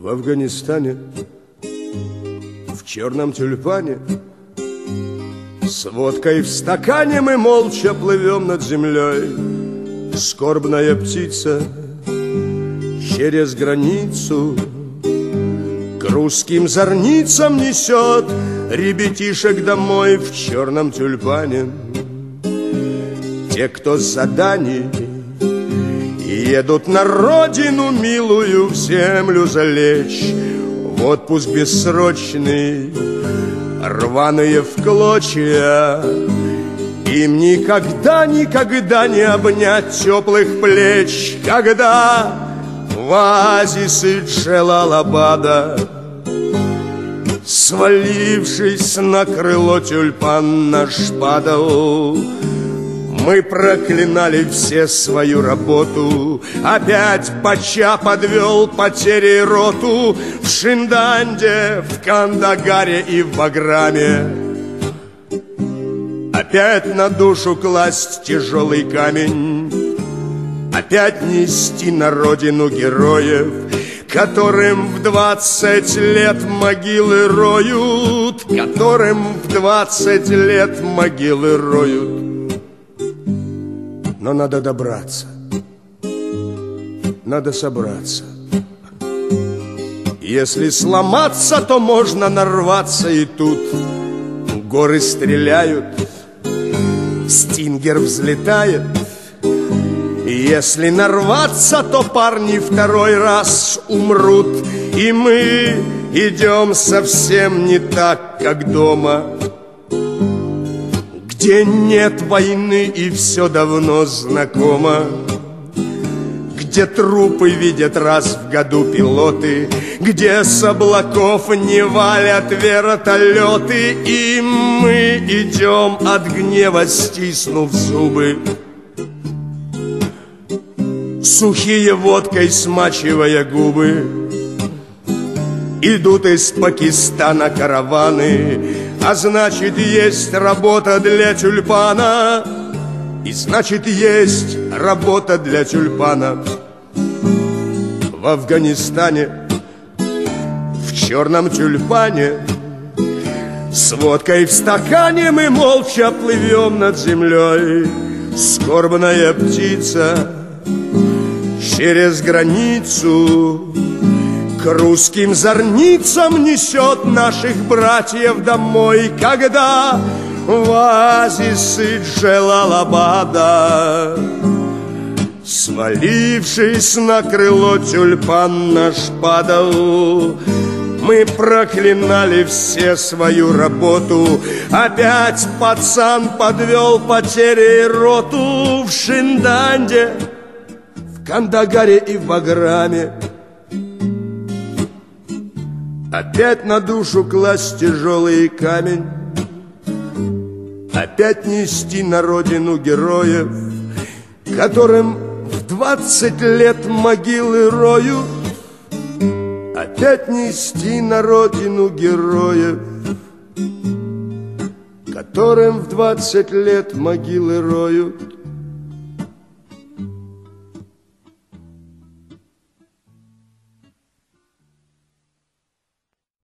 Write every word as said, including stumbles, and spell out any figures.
Афганистане, в черном тюльпане, с водкой в стакане мы молча плывем над землей. Скорбная птица через границу к русским зорницам несет ребятишек домой в черном тюльпане. Те, кто с заданий едут на родину милую, в землю залечь, в отпуск бессрочный, рваные в клочья. Им никогда, никогда не обнять теплых плеч, когда в оазисы Джелалабада, свалившись на крыло, тюльпан наш падал. Мы проклинали все свою работу. Опять Пача подвел потери роту в Шинданде, в Кандагаре и в Баграме. Опять на душу класть тяжелый камень, опять нести на родину героев, которым в двадцать лет могилы роют, которым в двадцать лет могилы роют. Но надо добраться, надо собраться. Если сломаться, то можно нарваться, и тут горы стреляют, стингер взлетает. Если нарваться, то парни второй раз умрут, и мы идем совсем не так, как дома, где нет войны и все давно знакомо, где трупы видят раз в году пилоты, где с облаков не валят вертолеты, и мы идем от гнева, стиснув зубы, сухие водкой смачивая губы. Идут из Пакистана караваны, а значит, есть работа для тюльпана. И значит, есть работа для тюльпана. В Афганистане, в черном тюльпане, с водкой в стакане мы молча плывем над землей. Скорбная птица через границу к русским зорницам несет наших братьев домой, когда в оазисы Джелалабада, свалившись на крыло, тюльпан наш падал. Мы проклинали все свою работу. Опять пацан подвел потери роту в Шинданде, в Кандагаре и в Баграме. Опять на душу класть тяжелый камень, опять нести на родину героев, которым в двадцать лет могилы роют. Опять нести на родину героев, которым в двадцать лет могилы роют.